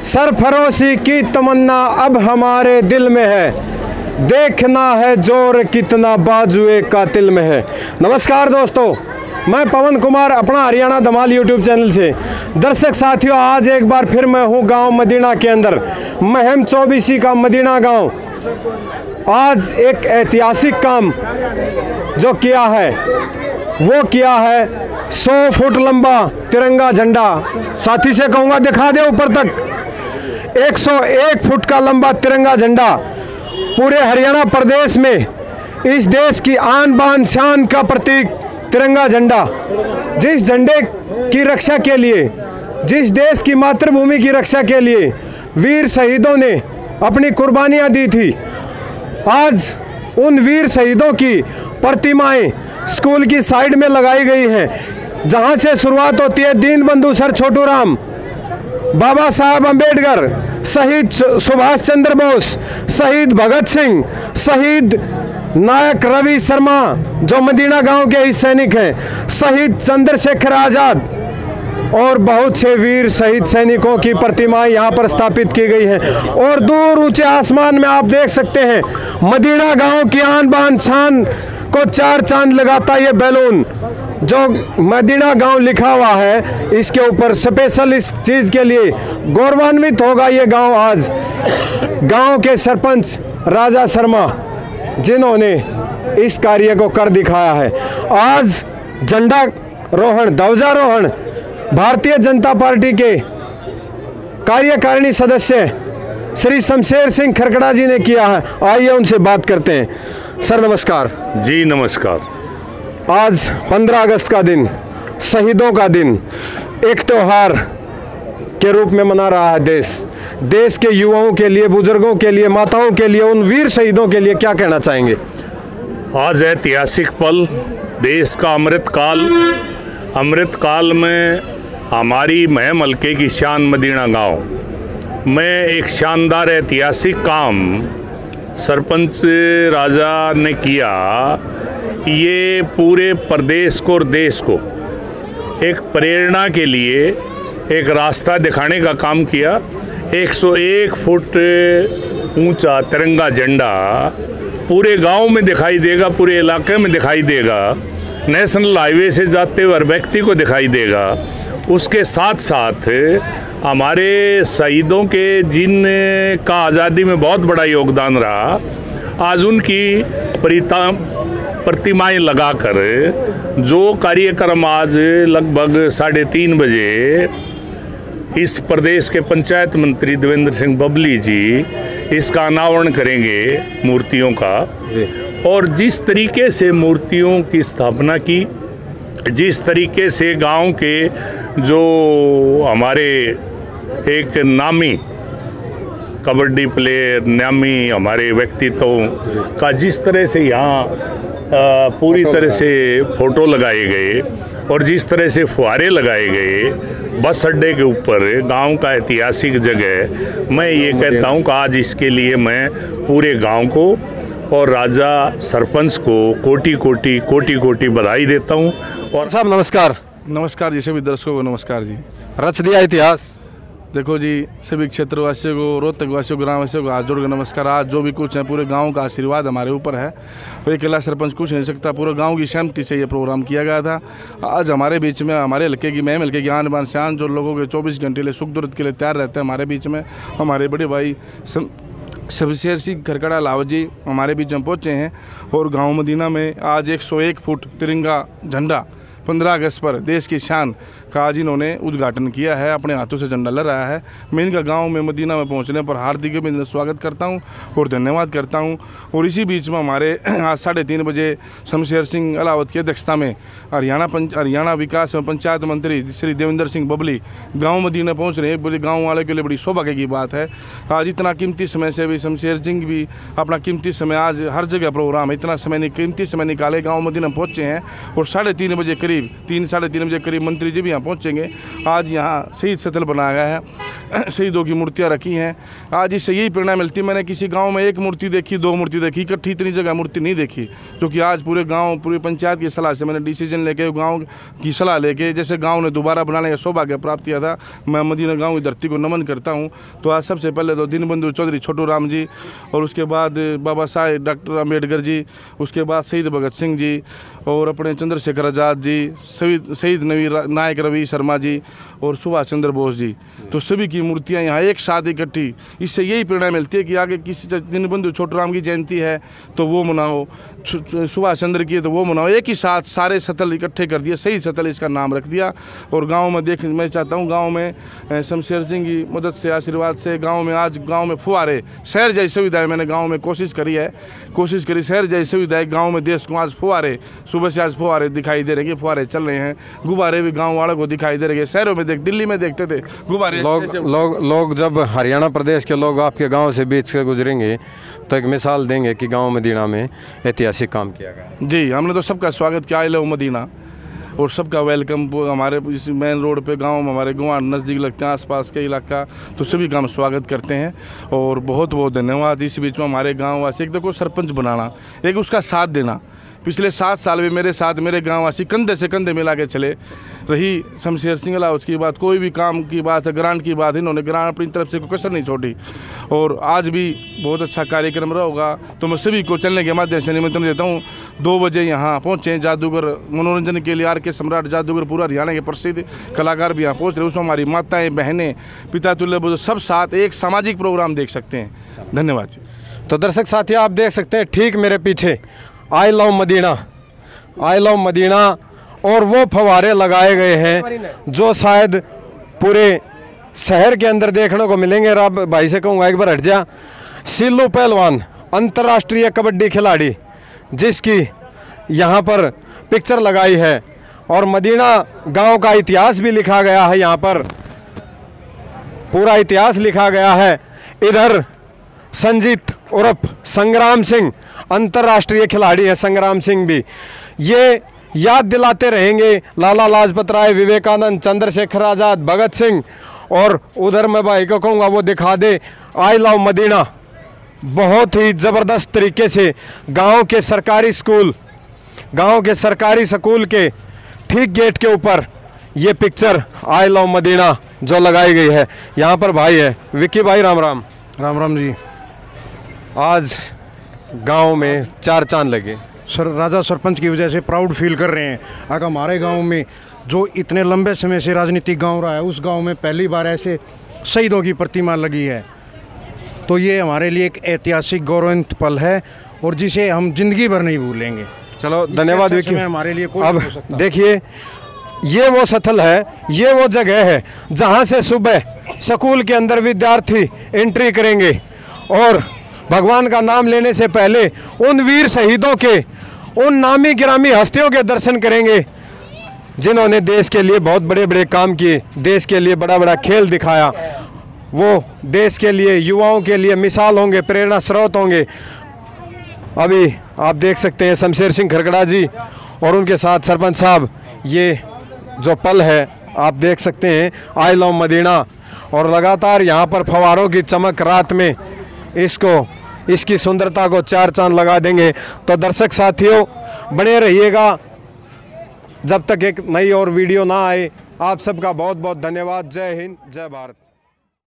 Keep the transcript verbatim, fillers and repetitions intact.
सरफरोशी की तमन्ना अब हमारे दिल में है, देखना है जोर कितना बाजुए कातिल में है। नमस्कार दोस्तों, मैं पवन कुमार अपना हरियाणा धमाल यूट्यूब चैनल से। दर्शक साथियों, आज एक बार फिर मैं हूँ गांव मदीना के अंदर, महम चौबीसी का मदीना गांव। आज एक ऐतिहासिक काम जो किया है वो किया है सौ फुट लंबा तिरंगा झंडा। साथी से कहूँगा दिखा दे ऊपर तक। एक सौ एक फुट का लंबा तिरंगा झंडा पूरे हरियाणा प्रदेश में, इस देश की आन बान शान का प्रतीक तिरंगा झंडा। जिस झंडे की रक्षा के लिए, जिस देश की मातृभूमि की रक्षा के लिए वीर शहीदों ने अपनी कुर्बानियां दी थी, आज उन वीर शहीदों की प्रतिमाएं स्कूल की साइड में लगाई गई हैं। जहां से शुरुआत होती है दीनबंधु सर छोटू राम, बाबा साहब अंबेडकर, शहीद सुभाष चंद्र बोस, शहीद भगत सिंह, शहीद नायक रवि शर्मा जो मदीना गांव के ही सैनिक हैं, शहीद चंद्रशेखर आज़ाद और बहुत से वीर शहीद सैनिकों की प्रतिमाएं यहाँ पर स्थापित की गई हैं। और दूर ऊंचे आसमान में आप देख सकते हैं मदीना गांव की आन बान शान को चार चांद लगाता ये बैलून जो मदीना गांव लिखा हुआ है, इसके ऊपर स्पेशल इस चीज़ के लिए गौरवान्वित होगा ये गांव। आज गांव के सरपंच राजा शर्मा जिन्होंने इस कार्य को कर दिखाया है। आज झंडा रोहण, ध्वजारोहण भारतीय जनता पार्टी के कार्यकारिणी सदस्य श्री शमशेर सिंह खरकड़ा जी ने किया है। आइए उनसे बात करते हैं। सर नमस्कार। जी नमस्कार। आज पंद्रह अगस्त का दिन, शहीदों का दिन, एक त्योहार के रूप में मना रहा है देश। देश के युवाओं के लिए, बुजुर्गों के लिए, माताओं के लिए, उन वीर शहीदों के लिए क्या कहना चाहेंगे? आज ऐतिहासिक पल, देश का अमृत काल। अमृत काल में हमारी महम हल्के की शान मदीना गांव में एक शानदार ऐतिहासिक काम सरपंच राजा ने किया। ये पूरे प्रदेश को और देश को एक प्रेरणा के लिए एक रास्ता दिखाने का काम किया। एक सौ एक फुट ऊंचा तिरंगा झंडा पूरे गांव में दिखाई देगा, पूरे इलाके में दिखाई देगा, नेशनल हाईवे से जाते हुए हर व्यक्ति को दिखाई देगा। उसके साथ साथ हमारे शहीदों के जिन का आज़ादी में बहुत बड़ा योगदान रहा, आज उनकी परिता प्रतिमाएं लगाकर जो कार्यक्रम आज लगभग साढ़े तीन बजे इस प्रदेश के पंचायत मंत्री देवेंद्र सिंह बबली जी इसका अनावरण करेंगे मूर्तियों का। और जिस तरीके से मूर्तियों की स्थापना की, जिस तरीके से गांव के जो हमारे एक नामी कबड्डी प्लेयर, नामी हमारे व्यक्तित्वों का जिस तरह से यहाँ पूरी तरह से फ़ोटो लगाए गए और जिस तरह से फुहारे लगाए गए बस अड्डे के ऊपर, गांव का ऐतिहासिक जगह, मैं ये कहता हूँ कि आज इसके लिए मैं पूरे गांव को और राजा सरपंच को कोटि कोटि कोटि कोटि बधाई देता हूँ। और साहब नमस्कार। नमस्कार जी, सभी दर्शकों को नमस्कार जी। रच दिया इतिहास। देखो जी, सभी क्षेत्रवासियों को, रोहतक वासियों को, ग्रामवासियों को हाथ जोड़ कर नमस्कार। आज जो भी कुछ है पूरे गांव का आशीर्वाद हमारे ऊपर है। तो एक अकेला सरपंच कुछ नहीं सकता, पूरे गांव की सहमति से ये प्रोग्राम किया गया था। आज हमारे बीच में हमारे हल्के की, महम हल्के की आन बान शान जो लोगों के चौबीस घंटे लिए सुख दुर्द के लिए तैयार रहते हैं, हमारे बीच में हमारे बड़े भाई शमशेर सिंह खरकड़ा लावत जी हमारे बीच में पहुँचे हैं। और गाँव मदीना में आज एक सौ एक फुट तिरंगा झंडा पंद्रह अगस्त पर देश की शान का आज इन्होंने उद्घाटन किया है, अपने हाथों से झंडा लहराया है। मैं इनका गांव में मदीना में पहुंचने पर हार्दिक अभिनंदन स्वागत करता हूं और धन्यवाद करता हूं। और इसी बीच में हमारे आज साढ़े तीन बजे शमशेर सिंह अलावत की अध्यक्षता में हरियाणा पंच हरियाणा विकास एवं पंचायत मंत्री श्री देवेंद्र सिंह बबली गाँव मदीना पहुँच रहे हैं। बड़े गाँव वाले के लिए बड़ी सौभाग्य की बात है। आज इतना कीमती समय से भी शमशेर सिंह भी अपना कीमती समय, आज हर जगह प्रोग्राम, इतना समय कीमती समय निकाले गाँव मदीना पहुँचे हैं। और साढ़े तीन बजे करीब करीब तीन साढ़े तीन बजे करीब मंत्री जी भी यहाँ पहुँचेंगे। आज यहाँ शहीद स्थल बनाया गया है, शहीदों की मूर्तियाँ रखी हैं। आज इससे यही प्रेरणा मिलती है। मैंने किसी गांव में एक मूर्ति देखी, दो मूर्ति देखी, इकट्ठी इतनी जगह मूर्ति नहीं देखी, क्योंकि आज पूरे गांव पूरी पंचायत की सलाह से मैंने डिसीजन लेके गांव की सलाह लेके जैसे गांव ने दोबारा बनाने का सौभाग्य प्राप्त किया था। मैं मदीना गांव की धरती को नमन करता हूं। तो आज सबसे पहले तो दीनबंधु चौधरी छोटू राम जी, और उसके बाद बाबा साहेब डॉक्टर अम्बेडकर जी, उसके बाद शहीद भगत सिंह जी, और अपने चंद्रशेखर आज़ाद जी, शहीद शहीद नवी नायक रवि शर्मा जी, और सुभाष चंद्र बोस जी। तो सभी की मूर्तियाँ यहाँ एक साथ इकट्ठी, इससे यही प्रेरणा मिलती है कि आगे किसी दीनबंधु छोटू राम की जयंती है तो वो मनाओ, सुभाष चंद्र की है तो वो मनाओ। एक ही साथ सारे सतल इकट्ठे कर दिए, सही सतल इसका नाम रख दिया। और गांव में देख मैं चाहता हूं गांव में शमशेर सिंह की मदद से, आशीर्वाद से गांव में आज गांव में फुहारे शहर जैसी सुविधाएं मैंने गांव में कोशिश करी है, कोशिश करी शहर जैसी सुविधाएं गाँव में देश को आज फुहारे, सुबह से आज फुहारे दिखाई दे रहे हैं, फुहारे चल रहे हैं। गुब्बारे भी गाँव वालों को दिखाई दे रहे हैं। शहरों में देख, दिल्ली में देखते थे गुब्बारे। लोग लोग लोग जब हरियाणा प्रदेश के लोग आपके गांव से बीच से गुजरेंगे तो एक मिसाल देंगे कि गांव मदीना में ऐतिहासिक काम किया गया। जी, हमने तो सबका स्वागत किया, आई लव मदीना, और सबका वेलकम। हमारे इस मेन रोड पे गांव में हमारे गाँव नज़दीक लगते हैं, आसपास के इलाका, तो सभी का हम स्वागत करते हैं और बहुत बहुत धन्यवाद। इस बीच में हमारे गाँव वासी, एक देखो सरपंच बनाना, एक उसका साथ देना। पिछले सात साल में मेरे साथ मेरे गांववासी कंधे से कंधे मिला के चले। रही शमशेर सिंह अलाउस की बात, कोई भी काम की बात है, ग्रांट की बात, इन्होंने ग्रांट अपनी तरफ से कोई कसर नहीं छोड़ी। और आज भी बहुत अच्छा कार्यक्रम रहा होगा, तो मैं सभी को चलने के माध्यम से निमंत्रण देता हूँ। दो बजे यहाँ पहुँचे जादूगर मनोरंजन के लिए, आर के सम्राट जादूगर, पूरा हरियाणा के प्रसिद्ध कलाकार भी यहाँ पहुँच रहे। उसमें हमारी माताएँ बहनें पिता तुल्य बुजुर्ग सब साथ एक सामाजिक प्रोग्राम देख सकते हैं। धन्यवाद जी। तो दर्शक साथियों, आप देख सकते हैं ठीक मेरे पीछे I love Medina, I love Medina, और वो फव्वारे लगाए गए हैं जो शायद पूरे शहर के अंदर देखने को मिलेंगे। और अब भाई से कहूँगा एक बार हट जा। सिल्लू पहलवान अंतर्राष्ट्रीय कबड्डी खिलाड़ी, जिसकी यहाँ पर पिक्चर लगाई है, और मदीना गांव का इतिहास भी लिखा गया है। यहाँ पर पूरा इतिहास लिखा गया है। इधर संजीत उर्फ संग्राम सिंह, अंतर्राष्ट्रीय खिलाड़ी है संग्राम सिंह भी। ये याद दिलाते रहेंगे लाला लाजपत राय, विवेकानंद, चंद्रशेखर आज़ाद, भगत सिंह। और उधर मैं भाई को कहूँगा वो दिखा दे आई लव मदीना। बहुत ही ज़बरदस्त तरीके से गांव के सरकारी स्कूल, गांव के सरकारी स्कूल के ठीक गेट के ऊपर ये पिक्चर आई लव मदीना जो लगाई गई है। यहाँ पर भाई है विक्की भाई, राम राम। राम राम जी। आज गांव में चार चांद लगे। सर, राजा सरपंच की वजह से प्राउड फील कर रहे हैं। अगर हमारे गांव में जो इतने लंबे समय से राजनीतिक गांव रहा है, उस गांव में पहली बार ऐसे शहीदों की प्रतिमा लगी है, तो ये हमारे लिए एक ऐतिहासिक गौरवान्वित पल है और जिसे हम जिंदगी भर नहीं भूलेंगे। चलो धन्यवाद विक्की। हमारे लिए कोई अब देखिए, ये वो स्थल है, ये वो जगह है जहाँ से सुबह स्कूल के अंदर विद्यार्थी एंट्री करेंगे और भगवान का नाम लेने से पहले उन वीर शहीदों के, उन नामी गिरामी हस्तियों के दर्शन करेंगे जिन्होंने देश के लिए बहुत बड़े बड़े काम किए, देश के लिए बड़ा बड़ा खेल दिखाया। वो देश के लिए, युवाओं के लिए मिसाल होंगे, प्रेरणा स्रोत होंगे। अभी आप देख सकते हैं शमशेर सिंह खरगड़ा जी और उनके साथ सरपंच साहब। ये जो पल है आप देख सकते हैं आई लव मदीना, और लगातार यहाँ पर फव्वारों की चमक रात में इसको, इसकी सुंदरता को चार चांद लगा देंगे। तो दर्शक साथियों बने रहिएगा जब तक एक नई और वीडियो ना आए। आप सबका बहुत बहुत धन्यवाद। जय हिंद, जय भारत।